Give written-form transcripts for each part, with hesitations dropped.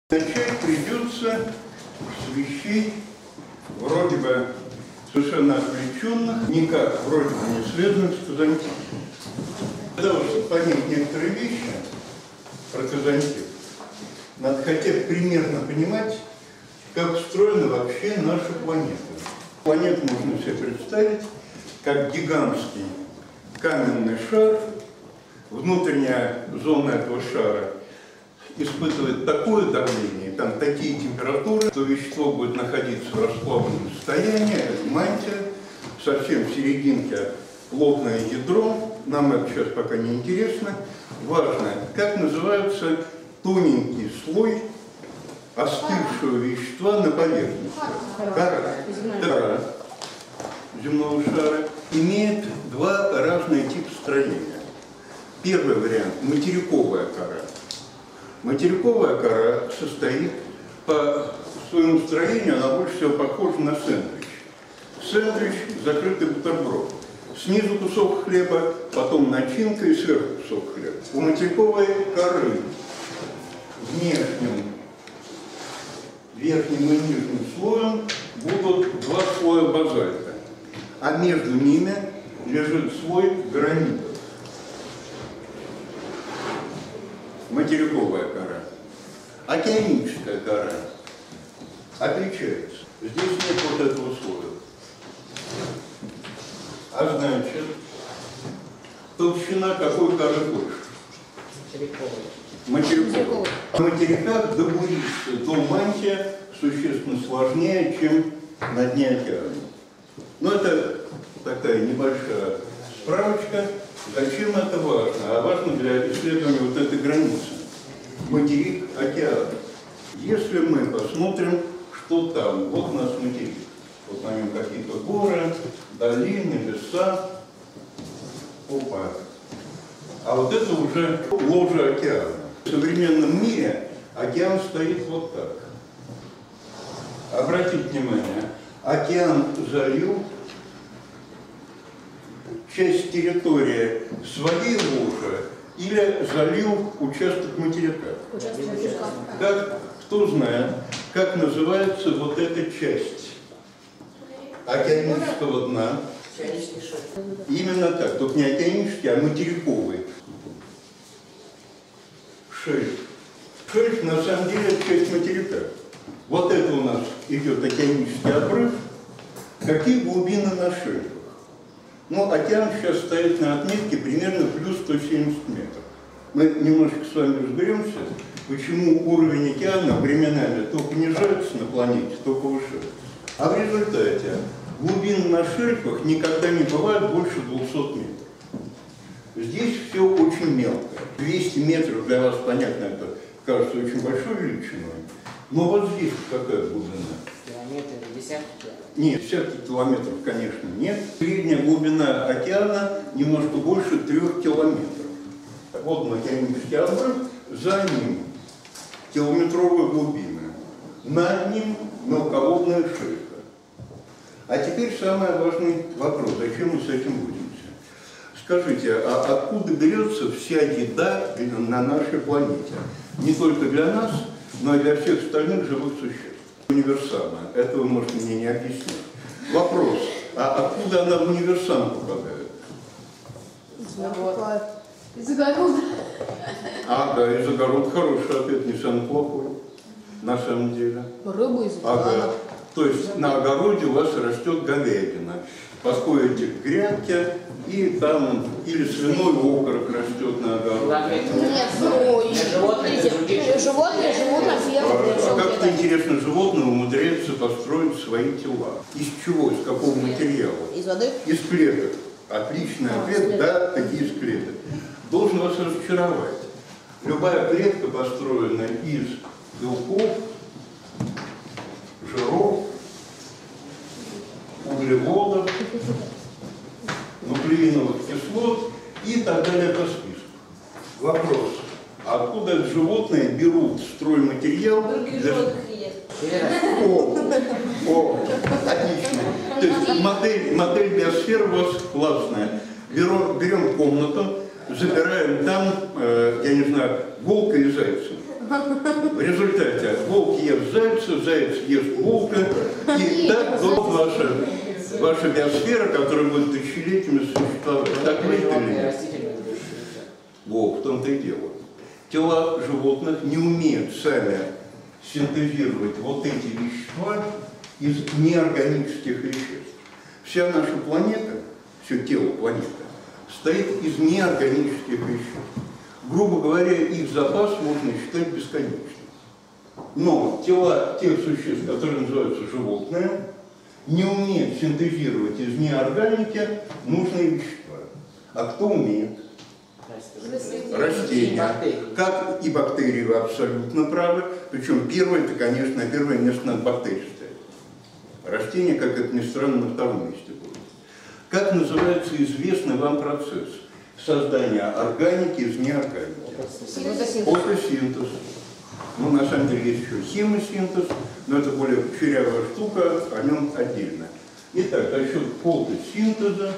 Начать придется с вещей, вроде бы совершенно отвлеченных, никак вроде бы не связанных с казантипом. Для того, чтобы понять некоторые вещи про казантип, надо хотя бы примерно понимать, как устроена вообще наша планета. Планету можно себе представить как гигантский каменный шар. Внутренняя зона этого шара испытывает такое давление, там такие температуры, что вещество будет находиться в расплавленном состоянии, это мантия, совсем в серединке плотное ядро, нам это сейчас пока не интересно. Важно, как называется тоненький слой остывшего вещества на поверхности. Кора земного шара имеет два разных типа строения. Первый вариант – материковая кора. Материковая кора состоит по своему строению, она больше всего похожа на сэндвич. Сэндвич – закрытый бутерброд. Снизу кусок хлеба, потом начинка и сверху кусок хлеба. У материковой коры верхним и нижним слоем будут два слоя базальта, а между ними лежит слой гранита. Материковая кора. Океаническая кора отличается. Здесь нет вот этого слоя. А значит, толщина какой коры больше? Материковой. На материках до буриста, до мантия существенно сложнее, чем на дне океана. Но это такая небольшая справочка. Зачем это важно? А важно для исследования вот этой границы. Материк, океан. Если мы посмотрим, что там, вот у нас материк. Вот на нем какие-то горы, долины, леса. Опа. А вот это уже ложе океана. В современном мире океан стоит вот так. Обратите внимание, океан залил часть территории своей ложи или залил участок материка. Как, кто знает, как называется вот эта часть океанического дна? Именно так, только не океанический, а материковый. Шельф. Шельф на самом деле это часть материка. Вот это у нас идет океанический обрыв. Какие глубины на шельфах? Ну, океан сейчас стоит на отметке примерно плюс 170 метров. Мы немножко с вами разберемся, почему уровень океана временами то понижается на планете, то повышается. А в результате глубины на шельфах никогда не бывает больше 200 метров. Здесь все очень мелко. 200 метров для вас, понятно, это кажется очень большой величиной. Но вот здесь какая глубина? Километры, десятки километров. Нет, десятки километров, конечно, нет. Средняя глубина океана немножко больше 3 километров. Вот океанический обрыв, за ним километровая глубина. Над ним мелководная шельфа. А теперь самый важный вопрос. Зачем мы с этим будемся? Скажите, а откуда берется вся еда на нашей планете? Не только для нас, но и для всех остальных живых существ. Универсама. Это вы можете мне не объяснить. Вопрос. А откуда она в универсам попадает? Из огорода. Ага, из огорода. Хороший ответ, не самый плохой. На самом деле. Рыбу из ага. То есть на огороде у вас растет говядина. Подходите к грядке, и там или свиной окорок растет на огороде. Нет, животные живут на ферме. А как-то интересно, животные умудряются построить свои тела. Из чего? Из какого материала? Из воды? Из клеток. Отличный ответ, да, такие из клеток. Должен вас разочаровать. Любая клетка построена из белков, жиров, углеводов, нуклеиновых кислот и так далее по списку. Вопрос. Откуда животные берут стройматериал? Отлично. То есть модель биосферы у вас классная. Берем комнату, запираем там, я не знаю, волка и зайца. В результате волк ест зайца, заяц ест волка, и так вот ваша биосфера, которая будет тысячелетиями существовать. Так ли это или нет? Вот, в том-то и дело. Тела животных не умеют сами синтезировать вот эти вещества из неорганических веществ. Вся наша планета, все тело планеты, состоит из неорганических веществ. Грубо говоря, их запас можно считать бесконечным. Но тела тех существ, которые называются животные, не умеют синтезировать из неорганики нужные вещества. А кто умеет? Растения. Как и бактерии, вы абсолютно правы. Причем первое, это, конечно, на первое место над бактерией стоит. Растения, как это ни странно, на втором месте будут. Как называется известный вам процесс создания органики из неорганики? Фотосинтез. Ну, на самом деле, есть еще химосинтез, но это более кучерявая штука, о нем отдельно. Итак, за счет фотосинтеза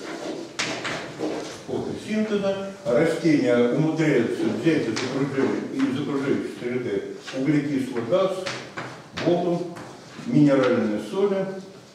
растения умудряются взять из окружающей среды углекислый газ, воду, минеральные соли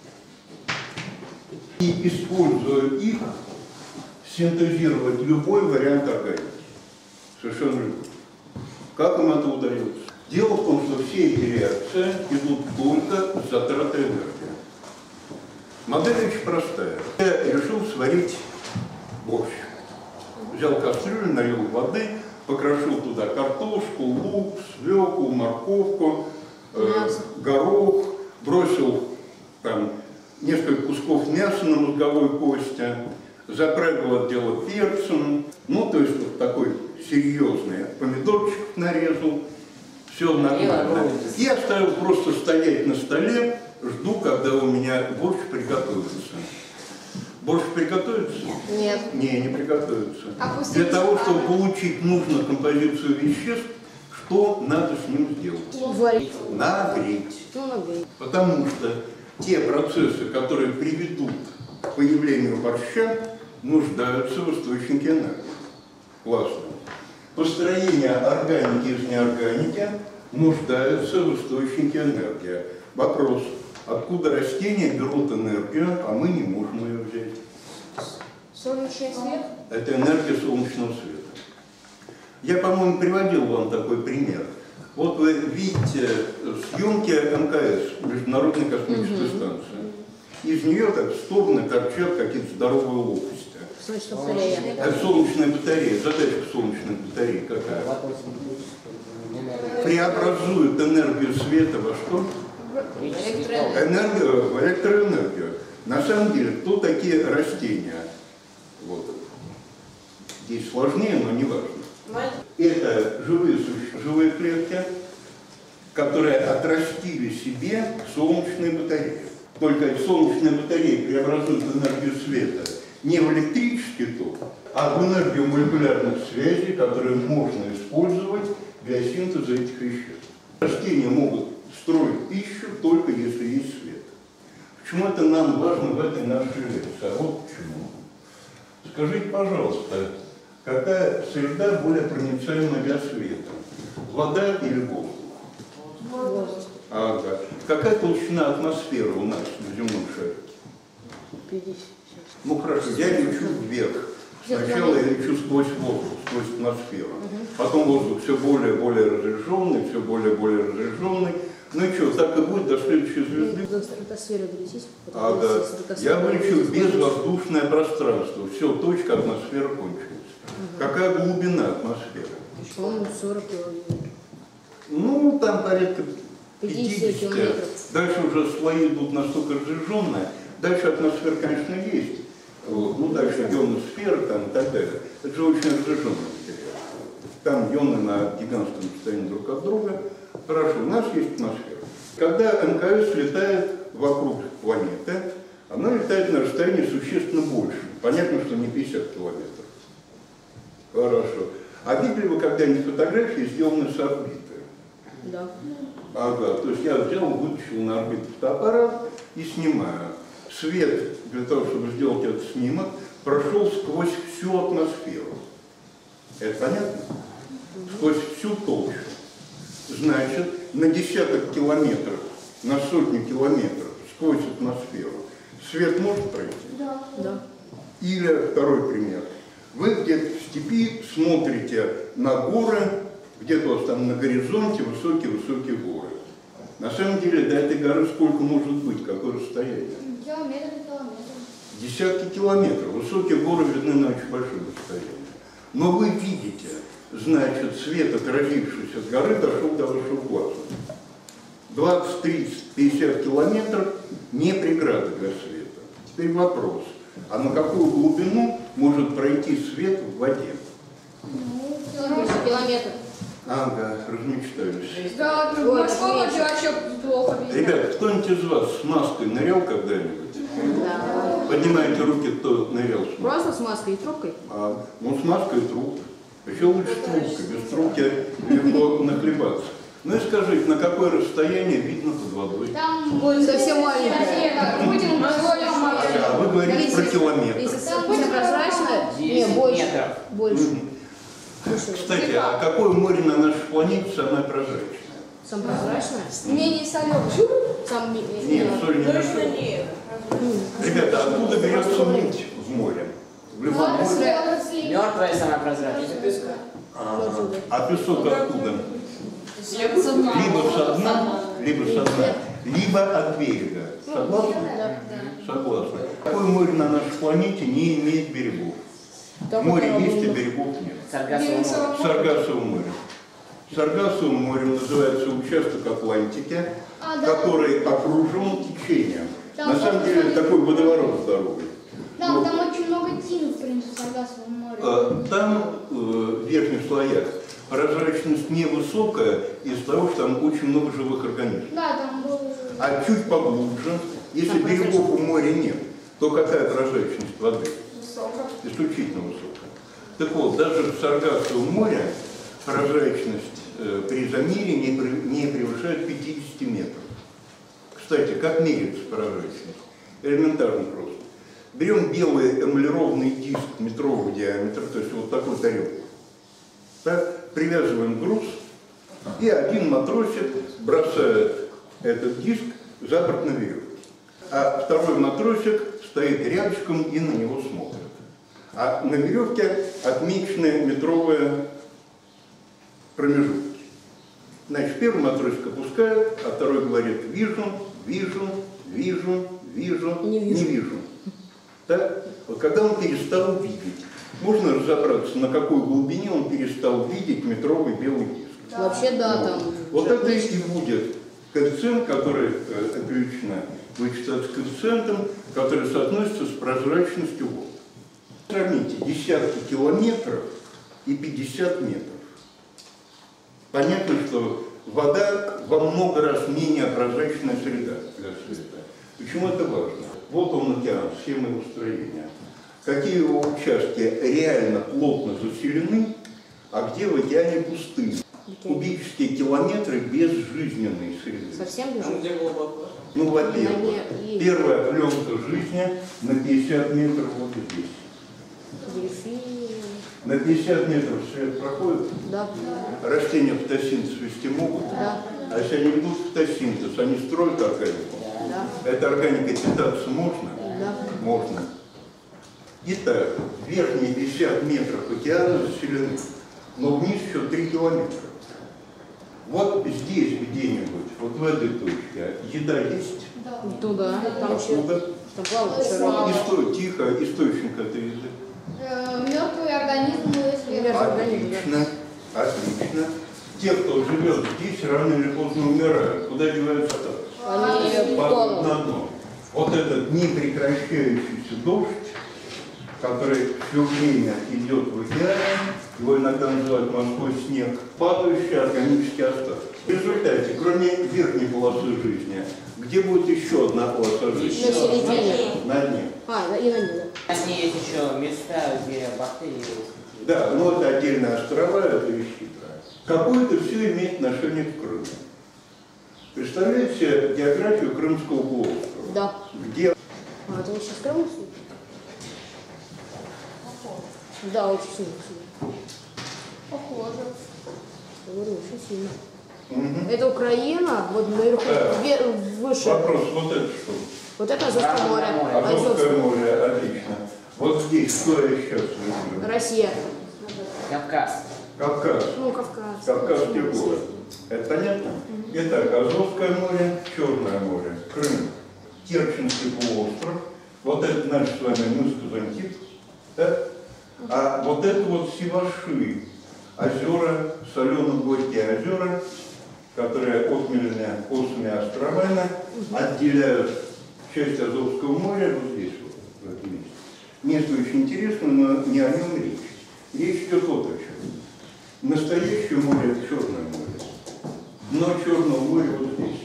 и, используя их, синтезировать любой вариант органики. Совершенно любой. Как им это удается? Дело в том, что все эти реакции идут только с затратой энергии. Модель очень простая. Я решил сварить борщ. Взял кастрюлю, налил воды, покрошил туда картошку, лук, свеклу, морковку, горох, бросил там несколько кусков мяса на мозговой кости, заправил это дело перцем, ну, то есть вот такой серьезный, помидорчик нарезал, все нормально. И оставил просто стоять на столе, жду, когда у меня борщ приготовится. Борщ приготовится? Нет. Не приготовится. Для того, чтобы получить нужную композицию веществ, что надо с ним сделать? Варить. Нагреть. Ну, нагреть. Потому что те процессы, которые приведут к появлению борща, нуждаются в источнике энергии. Классно. Построение органики из неорганики нуждается в источнике энергии. Вопрос. Откуда растения берут энергию, а мы не можем ее взять? Солнечный свет? Это энергия солнечного света. Я, по-моему, приводил вам такой пример. Вот вы видите съемки МКС, Международной космической станции. Из нее так в стороны торчат какие-то здоровые лопасти. Солнечная батарея. Это солнечная батарея. Задача солнечной батареи какая? Преобразует энергию света во что? В электроэнергию. На самом деле, кто такие растения? Вот. Здесь сложнее, но не важно. Это живые клетки, которые отрастили себе солнечные батареи. Только солнечные батареи преобразуют энергию света не в электрический ток, а в энергию молекулярных связей, которые можно использовать для синтеза этих веществ. Растения могут строить пищу только если есть свет. Почему это нам важно в этой нашей лекции? А вот почему. Скажите, пожалуйста, какая среда более проницаема для света? Вода или воздух? Воздух. Ага. Какая толщина атмосферы у нас на земном шаре? 50. Ну хорошо, я лечу вверх. Сначала я лечу сквозь воздух, сквозь атмосферу. Потом воздух все более и более разряженный, все более и более разряженный. Ну и что, так и будет до следующей звезды? До стратосферы долетись. Ага. Я вылечу безвоздушное пространство. Все, точка, атмосфера кончилась. Какая глубина атмосферы? По-моему, 40 километров. Ну, там порядка 50 километров. Дальше уже слои идут настолько разряженные. Дальше атмосфера, конечно, есть. Вот. Ну, дальше ионосфера там и так далее. Это же очень разряженный материал. Там ионы на гигантском расстоянии друг от друга. Хорошо, у нас есть атмосфера. Когда МКС летает вокруг планеты, она летает на расстоянии существенно больше. Понятно, что не 50 километров. Хорошо. А видели вы когда-нибудь фотографии, сделанные с орбиты? Да. Ага, то есть я взял, вытащил на орбиту фотоаппарат и снимаю. Свет, для того, чтобы сделать этот снимок, прошел сквозь всю атмосферу. Это понятно? Сквозь всю толщу. Значит, на десяток километров, на сотни километров сквозь атмосферу свет может пройти? Да. Или второй пример. Вы где-то в степи смотрите на горы, где-то у вас там на горизонте высокие-высокие горы. На самом деле до этой горы сколько может быть, какое расстояние? Километр. Десятки километров. Высокие горы видны на очень большое расстояние. Но вы видите, значит, свет, отразившийся от горы, дошел до вашего глаза. 20, 30, 50 километров не преграда для света. Теперь вопрос. А на какую глубину может пройти свет в воде? 10 километров. Ага, размечтались. Да, в морском воде вообще плохо видно. Ребята, кто-нибудь из вас с маской нырял когда-нибудь? Да. Поднимайте руки, кто нырял с маской. Просто с маской и трубкой? Ну, с маской и трубкой. Еще лучше с трубкой. Без трубки легко нахлебаться. Ну и скажите, на какое расстояние видно под водой? Там Совсем маленький. Путин А вы говорите про километр. Если сильно прозрачно, не, больше. метров. Больше. Кстати, а какое море на нашей планете самое прозрачное? Сам прозрачное? менее соленый. Сам Нет, соль не мешает. Ребята, откуда берется муть в море? В любом море. Мертвая самая прозрачная. А песок откуда? Либо со дна, либо от берега. Согласны? Согласны. Какое море на нашей планете не имеет берегов? Море есть, а берегов нет. Саргассово море. Саргассово море. Саргассовым морем называется участок Атлантики, который окружен течением. На самом деле такой водоворот здоровый. Да, там очень много тины, в принципе, в Саргассовом море. Там в верхних слоях прозрачность невысокая из-за того, что там очень много живых организмов. Да, там был... А чуть поглубже, если берегов у моря нет, то какая прозрачность воды? Высоко. Исключительно высокая. Так вот, даже в Саргассовом море прозрачность при замере не превышает 50 метров. Кстати, как меряется прозрачность? Элементарно просто. Берем белый эмалированный диск метрового диаметра, то есть вот такую тарелку. Так, привязываем груз, и один матросик бросает этот диск за борт на веревке. А второй матросик стоит рядышком и на него смотрит. А на веревке отмечены метровые промежутки. Значит, первый матросик опускает, а второй говорит: вижу, вижу, вижу, вижу, Не не вижу. вижу. Так? Вот когда он перестал видеть, можно разобраться, на какой глубине он перестал видеть метровый белый диск. Вообще, да, Вот. там. Вот это и будет коэффициент, который отлично вычитается коэффициентом, который соотносится с прозрачностью воды. Сравните десятки километров и 50 метров. Понятно, что вода во много раз менее прозрачная среда для света. Почему это важно? Вот он океан, схема его строения. Какие его участки реально плотно заселены, а где в океане пустыни. Кубические километры безжизненной среды. Совсем лежит? Где глубоко? Ну, во-первых, На дне. первая пленка жизни на 50 метров вот здесь. Дельфины. На 50 метров свет проходит, Да. растения фотосинтез вести могут. Да. А если они ведут фотосинтез, они строят органику. Да. Этой органикой питаться можно? Да. Можно. Итак, верхние 50 метров океана заселены, но вниз еще 3 километра. Вот здесь где-нибудь, вот в этой точке, еда есть? Туда. Там еще. Откуда? Там плавают широко. Тихо, источник этой еды. Мертвый организм, если... Отлично, отлично. Те, кто живет здесь, рано или поздно умирают. Куда деваются так? Они Падают полом. на дно. Вот этот непрекращающийся дождь, который все время идет в океане, его иногда называют морской снег, падающие органические остатки. В результате, кроме верхней полосы жизни, где будет еще одна полоса жизни? На середине. На дне. И на ней. На ней есть еще места, где бактерии. Да, но это отдельные острова, это вещи. Какое-то все имеет отношение к Крыму. Представляете себе географию Крымского полуострова? Да. Где А это вы сейчас Крым услышали? Да, очень сильно. Похоже. Я говорю, очень сильно. Это Украина, вот наверху, выше. Вопрос, вот это что? Вот это Азовское море. Азовское море, отлично. Вот здесь, что я сейчас вижу? Россия. Кавказ. Кавказ. Ну, Кавказ. Кавказский город. Это понятно? Итак, Азовское море, Черное море, Крым, Керченский полуостров. Вот это наш с вами мыс Казантип. Да? А вот это вот Севаши, озера, солено-горькие озера, которые отмелены острыми островами, отделяют часть Азовского моря вот здесь вот, в этом месте. Место очень интересное, но не о нем речь. Речь идет вот о чем. Настоящее море – Черное море. Дно Черного моря вот здесь.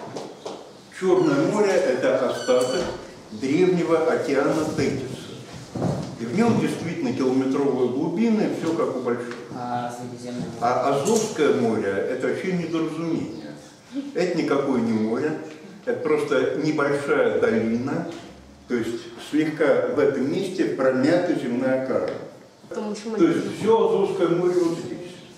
Черное море – это остаток древнего океана Тетиса. И в нем действительно километровые глубины, все как у больших. Средиземное море. А Азовское море – это вообще недоразумение. Это никакое не море, это просто небольшая долина, то есть слегка в этом месте промята земная кора. То есть все Азовское море вот здесь.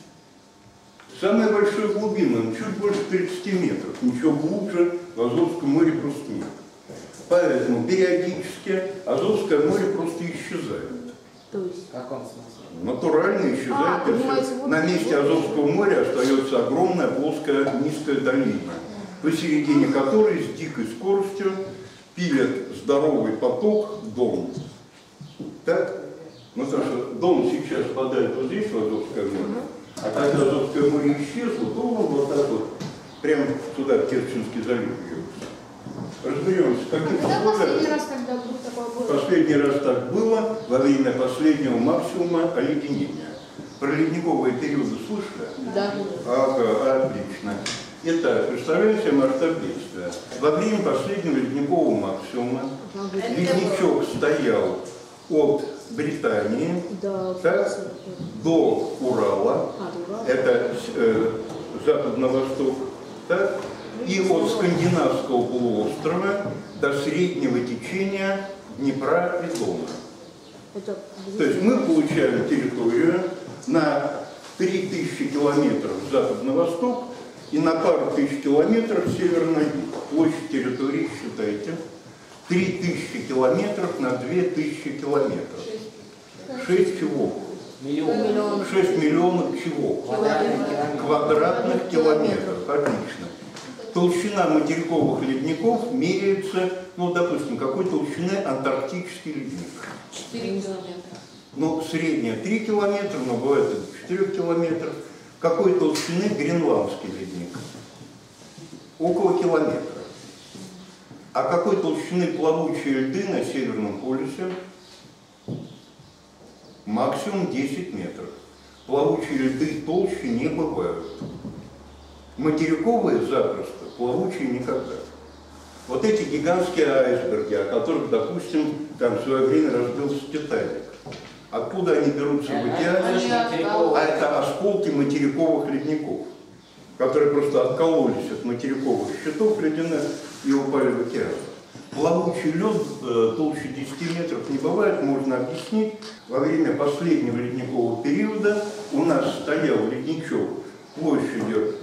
Самая большая глубина, чуть больше 30 метров. Ничего глубже в Азовском море просто нет. Поэтому периодически Азовское море просто исчезает. То есть? В каком смысле? Натурально исчезает. На месте Азовского моря остается огромная плоская низкая долина, посередине которой с дикой скоростью пилят здоровый поток Дон. Так? Ну, потому что Дон сейчас впадает вот здесь, в Азовское море, а когда Азовское море исчезло, то он вот так вот, прямо туда, в Керченский залив бьется. Разберемся, каким Когда последний раз тогда такое было? Последний раз так было во время последнего максимума оледенения. Про ледниковые периоды слышали? Да. Ага, отлично. Итак, представляете себе масштаб бедствия. Во время последнего ледникового максимума ледничок стоял от Британии так, до Урала, это запад на восток, так, и от Скандинавского полуострова до среднего течения Днепра и Дона. То есть мы получаем территорию на 3000 километров с запада на восток и на пару тысяч километров с севера на юг. Площадь территории, считайте, 3000 километров на 2000 километров. 6 чего? Миллион. 6 миллионов чего? Квадратных километров. Отлично. Толщина материковых ледников меряется, ну, допустим, какой толщины антарктический ледник? 4 километра. Ну, средняя 3 километра, но бывает и до 4 километров. Какой толщины гренландский ледник? Около километра. А какой толщины плавучие льды на Северном полюсе? Максимум 10 метров. Плавучие льды толще не бывают. Материковые запросто, плавучие никогда. Вот эти гигантские айсберги, о которых, допустим, там в свое время разбился Титаник. Откуда они берутся в океане? А это осколки материковых ледников, которые просто откололись от материковых щитов ледяных и упали в океан. Плавучий лед толще 10 метров не бывает, можно объяснить. Во время последнего ледникового периода у нас стоял ледничок площадью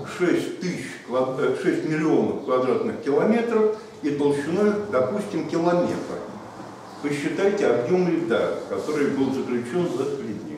6 миллионов квадратных километров и толщиной, допустим, километр. Посчитайте объем льда, который был заключен в этот ледник.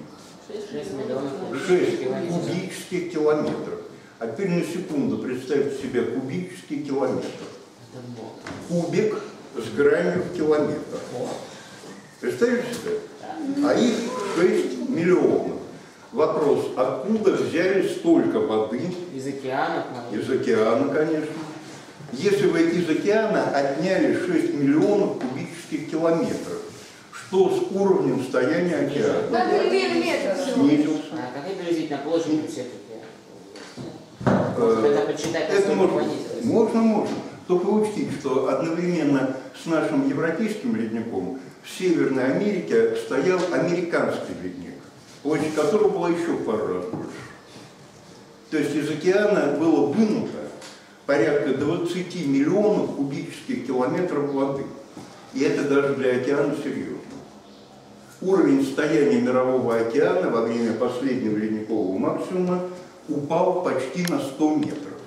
6 кубических километров. А теперь на секунду представьте себе кубический километр. Кубик с гранью в километр. Представляете себе? А их 6 миллионов. Вопрос, откуда взяли столько воды? Из океана? Из океана, конечно. Если вы из океана отняли 6 миллионов кубических километров, что с уровнем состояния океана? Снизился. А какая приблизительно площадь все-таки? Это почитать, это можно. Только учтите, что одновременно с нашим европейским ледником в Северной Америке стоял американский ледник, площадь которого была еще в пару раз больше. То есть из океана было вынуто порядка 20 миллионов кубических километров воды. И это даже для океана серьезно. Уровень состояния Мирового океана во время последнего ледникового максимума упал почти на 100 метров.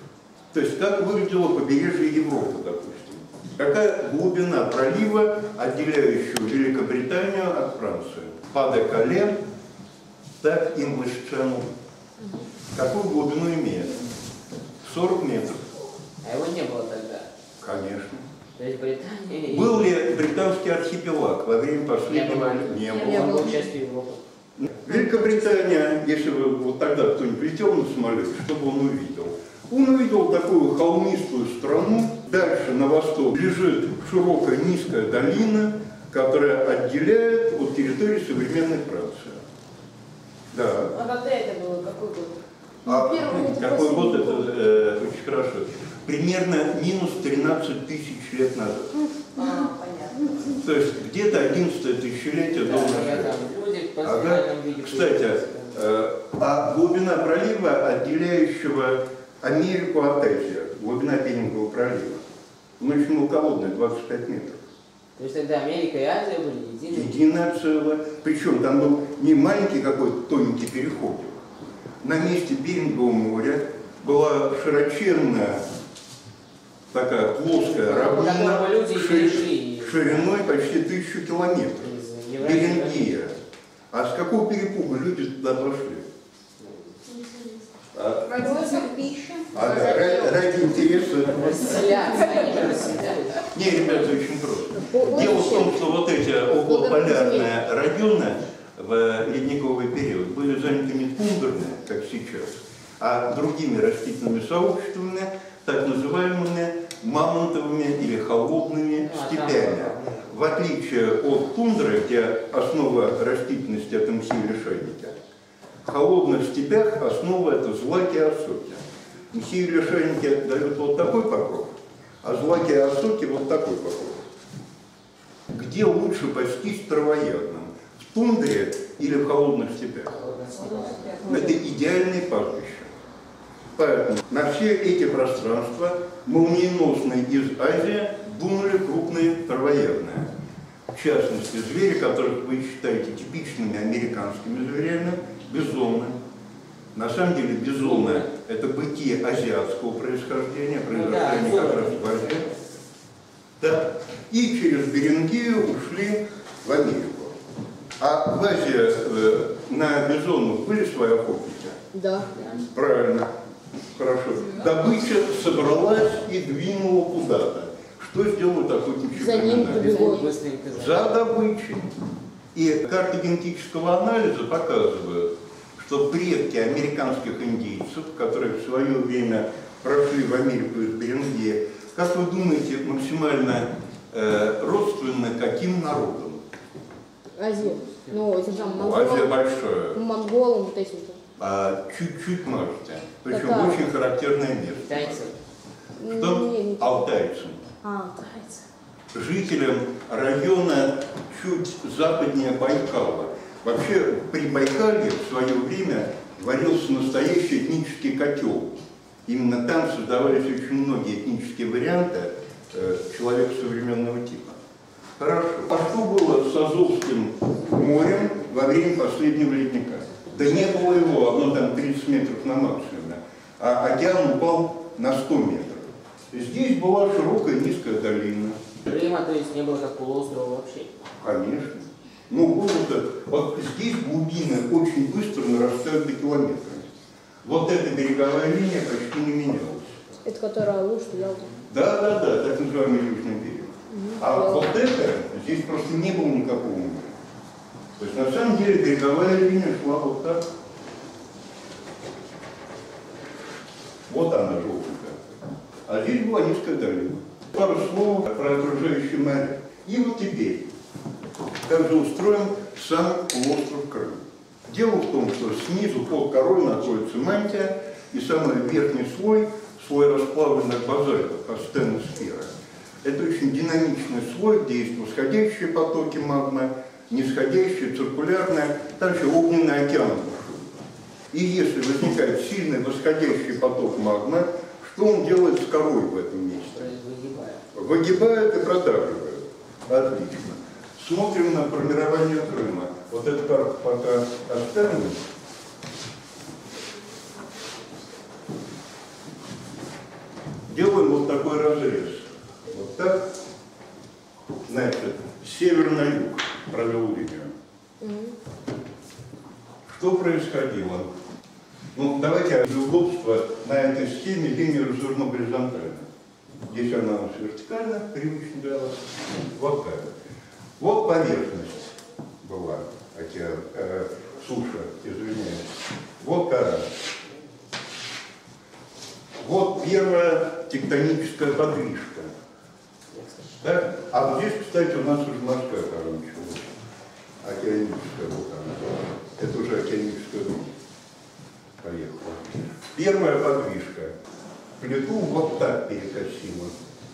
То есть как выглядело побережье Европы, допустим. Какая глубина пролива, отделяющего Великобританию от Франции? Pas-de-Calais, так English Channel. Какую глубину имеет? 40 метров. А его не было тогда. Конечно. То есть Британия... Был ли британский архипелаг во время последнего? Не Не было. было. Он был частью Европы. Великобритания, если бы вот тогда кто-нибудь летел на самолете, что бы он увидел? Он увидел такую холмистую страну. Дальше на восток лежит широкая низкая долина, которая отделяет от территории современной Франции. Да. А когда это было? Какой год? Какой год это очень хорошо. Примерно минус 13 тысяч лет назад. Понятно. То есть где-то 11 тысячелетие до нашей эры. Люди в Ага. постоянном виде... Кстати, а глубина пролива, отделяющего Америку от Азии, глубина Берингового пролива, он очень мелководная, 25 метров. То есть тогда Америка и Азия были едины? Единое целое. Причем там был не маленький какой-то тоненький переход. На месте Берингового моря была широченная, такая плоская равнина шириной почти 1000 километров. Берингия. А с какого перепуга люди туда пошли? Поиск пищи. Ради интереса. Расселяться, они же расселялись. Не, ребята, очень просто. Дело в том, что вот эти околополярные районы в ледниковый период были заняты не тундрами, как сейчас, а другими растительными сообществами, так называемыми мамонтовыми или холодными степями. В отличие от тундры, где основа растительности – это мхи и лишайники, в холодных степях основа – это злаки и осоки. Мхи и лишайники дают вот такой покров, а злаки и осоки – вот такой покров. Где лучше пастись травоядным? В тундре или в холодных степях? Это идеальные пастбища. Поэтому на все эти пространства молниеносно из Азии дунули крупные травоядные. В частности, звери, которых вы считаете типичными американскими зверями, бизоны. На самом деле бизоны – это быки азиатского происхождения, произрастания как раз в Азии. Да. И через Берингию ушли в Америку. А в Азии на бизонов были свои охотники? Да. Правильно. Хорошо. Добыча собралась и двинула куда-то. Что сделают охотничьи За ним племена? побегут. За добычей. И карты генетического анализа показывают, что предки американских индейцев, которые в свое время прошли в Америку из Берингии, как вы думаете, максимально родственны каким народам? Азия. Ну, этим самым Азия монголам. большая. Монголам вот этим-то. Чуть-чуть можете. Причем Какая? очень характерное место. Китайцы. Что? Не. Алтайцам. Алтайцы. Жителям района чуть западнее Байкала. Вообще при Байкале в свое время варился настоящий этнический котел. Именно там создавались очень многие этнические варианты человека современного типа. Хорошо. А что было с Азовским морем во время последнего ледника? Да не было его, оно там 30 метров на максимуме. А океан упал на 100 метров. Здесь была широкая низкая долина. Крыма, то есть, не было как полуострова вообще. Конечно. Ну, вот здесь глубины очень быстро нарастают до километра. Вот эта береговая линия почти не менялась. Это которая Алушта, Ялта. Да, так называемый южный берег. А вот это, здесь просто не было никакого моря. То есть на самом деле береговая линия шла вот так. Вот она желтенькая. А здесь была низкая долина. Пару слов про окружающие моря. И вот теперь, как же устроен сам полуостров Крым. Дело в том, что снизу под корой находится мантия, и самый верхний слой расплавленных базальтов, астеносфера. Это очень динамичный слой, где есть восходящие потоки магмы, нисходящие, циркулярные, также огненный океан бушует. И если возникает сильный восходящий поток магмы, что он делает с корой в этом месте? То есть выгибают. Выгибает и продавливает. Отлично. Смотрим на формирование Крыма. Вот это пока оставим. такой разрез. Вот так. Значит, с севера на юг провел линию. Что происходило? Ну, давайте для удобства на этой схеме линию разверну горизонтально. Здесь она у нас вертикально, привычно для вас. Вот так. Вот поверхность была, суша, извиняюсь. Вот кора. Вот первая тектоническая подвижка. Так? А вот здесь, кстати, у нас уже морская кора началась. Океаническая вот она. Это уже океаническая группа. Поехала. Первая подвижка. Плиту вот так перекосила.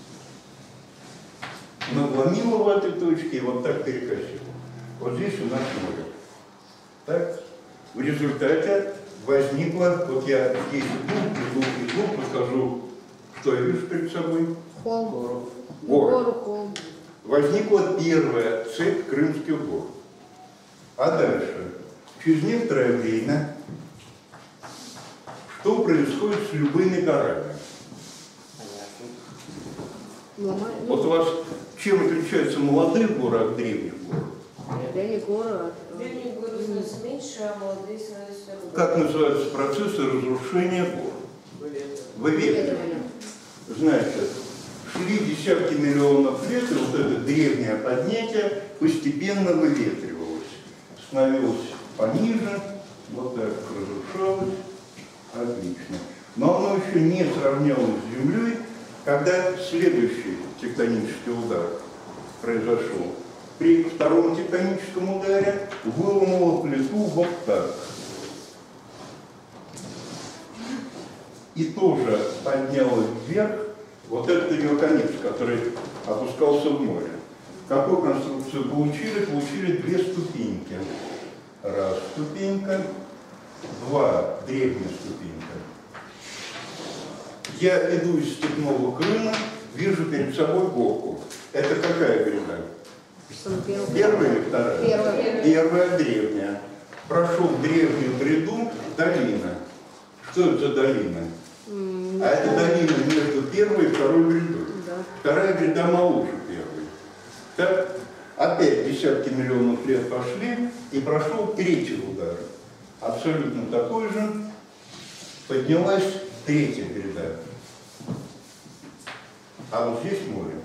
Надломила в этой точке и вот так перекосила. Вот здесь у нас море. Так? В результате возникла, вот я здесь иду, покажу, что я вижу перед собой. Холм. Горы. Холм. Возникла первая цепь крымских гор. А дальше, через некоторое время, что происходит с любыми горами? Ломай. Вот у вас чем отличаются молодые горы от древних гор? Древние горы. Древние горы становятся меньше, а молодые становятся больше. Как называются процессы разрушения гор? Выветривание. Значит, шли десятки миллионов лет, и вот это древнее поднятие постепенно выветривалось. Становилось пониже, вот так разрушалось. Отлично. Но оно еще не сравнялось с Землей, когда следующий тектонический удар произошел. При втором тектоническом ударе выломала плиту вот так. И тоже подняла вверх вот этот ее конец, который опускался в море. Какую конструкцию получили? Получили две ступеньки. Раз ступенька, два древняя ступенька. Я иду из степного Крыма, вижу перед собой горку. Это какая гряда? Первая или вторая? Первая. Первая древняя. Прошел древнюю гряду, долина. Что это за долина? А это долина между первой и второй грядой. Да. Вторая гряда моложе первой. Так, опять десятки миллионов лет пошли, и прошел третий удар. Абсолютно такой же. Поднялась третья гряда. А вот здесь море.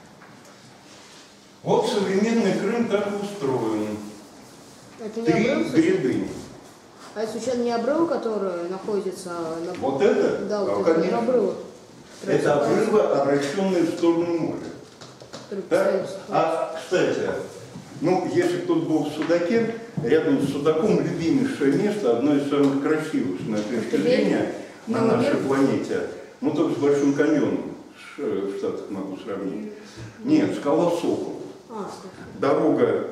Вот современный Крым так устроен. Это не Три обрыв, случайно? гряды. А это случайно не обрыв, который находится на... Вот это? Да, вот А, это конечно. обрыв. Это обрывы, обращенные в сторону моря. Так? А, кстати, ну, если кто-то был в Судаке, рядом с Судаком любимейшее место, одно из самых красивых, с моей точки зрения, на нашей планете. Ну, только с Большим каньоном в Штатах могу сравнить. Нет, скала Сокол. Дорога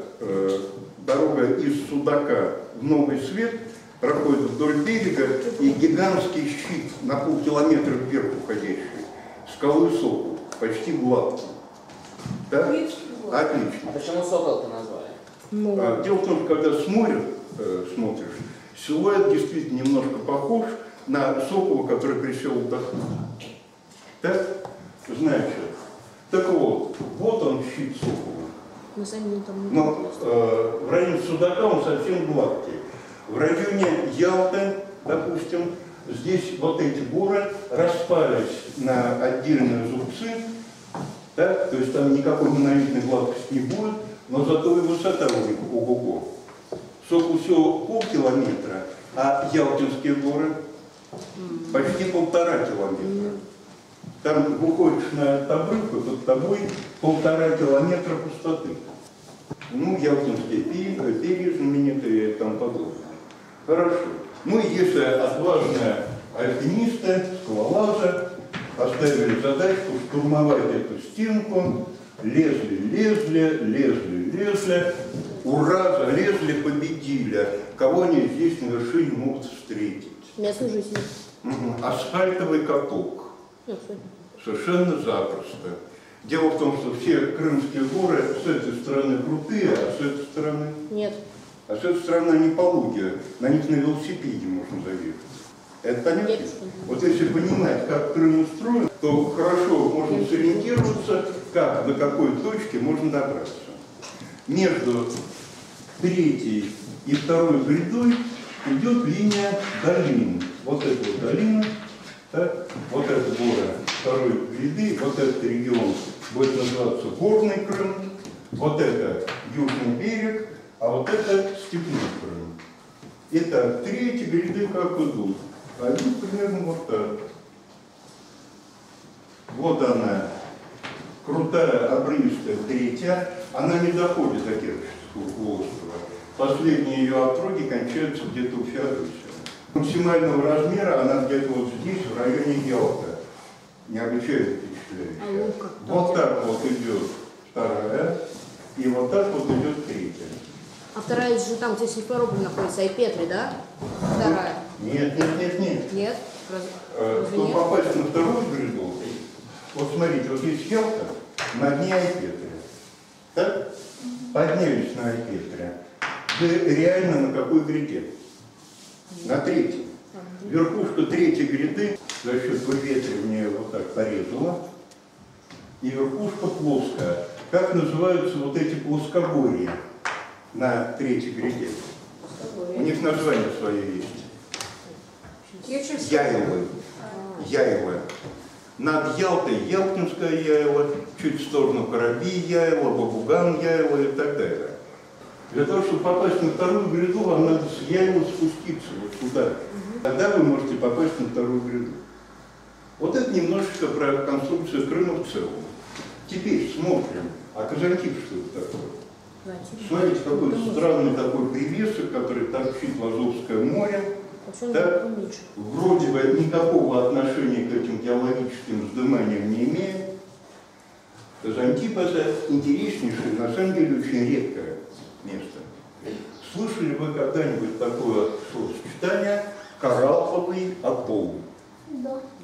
из Судака в Новый Свет проходит вдоль берега, и гигантский щит на полкилометра вверх уходящий. Скалы Сокол, почти гладкий. Да? Отлично. А почему сокол-то назвали? Дело в том, что когда с моря смотришь, силуэт действительно немножко похож на сокола, который присел отдохнуть. Так? Значит, так вот он щит сокола. Мы сами там не Но в районе Судака он совсем гладкий. В районе Ялты, допустим, здесь вот эти горы распались на отдельные зубцы, так? То есть там никакой монолитной гладкости не будет, но зато и высота у них ого-го. Сокол всего полкилометра, а Ялтинские горы почти 1,5 километра. Там выходишь на этот обрыв, и под тобой 1,5 километра пустоты. Ну, Ялтинские перья знаменитые и тому подобное. Хорошо. Ну, и если отважные альпинисты, скалолазы поставили задачку штурмовать эту стенку, лезли, ура, залезли, победили. Кого они здесь на вершине могут встретить? местную жизнь. Асфальтовый каток. Совершенно запросто. Дело в том, что все крымские горы с этой стороны крутые, а с этой стороны... Нет. А с этой стороны они пологие. На них на велосипеде можно заехать. Это понятно? Нет, что ли? Вот если понимать, как Крым устроен, то хорошо можно сориентироваться, как, до какой точки можно добраться. Между третьей и второй грядой идет линия долины. Вот эта вот долина, так, вот эта гора второй гряды, вот этот регион будет называться Горный Крым, вот это Южный берег, а вот это Степной Крым. Итак, третьи гряды как идут? Они примерно вот так. Вот она, крутая, обрывистая третья, она не доходит до Керченского полуострова. Последние ее отроги кончаются где-то у Феодосии. Максимального размера она где-то вот здесь, в районе Ялта. Необычайно впечатляющая. А лука? Вот так вот идет вторая, и вот так вот идет третья. А вторая же там, где Симферополь находится, Айпетри, да? Вторая. Нет. Нет? Разве Чтобы нет? попасть на вторую гряду, вот смотрите, вот есть Ялта, на дне Айпетри. Так? Поднялись на Айпетри. Вы реально на какой гряде? На третьей. Верхушка третьей гряды за счет выветривания вот так порезала. И верхушка плоская. Как называются вот эти плоскогорья на третьей гряде? У них название свое есть. Яйлы. Над Ялтой Ялтинская Яйла, чуть в сторону Кораби Яйла, Бабуган Яйла и так далее. Для того, чтобы попасть на вторую гряду, вам надо с Яйлы спуститься вот сюда. Тогда вы можете попасть на вторую гряду. Вот это немножечко про конструкцию Крыма в целом. Теперь смотрим, а Казантип что это такое? Смотрите, какой странный такой привесок, который торчит в Азовское море. Да? Вроде бы никакого отношения к этим геологическим вздыманиям не имеет. Казантип это интереснейшее, на самом деле очень редкое место. Слышали вы когда-нибудь такое словосочетание «коралловый атолл»? Да.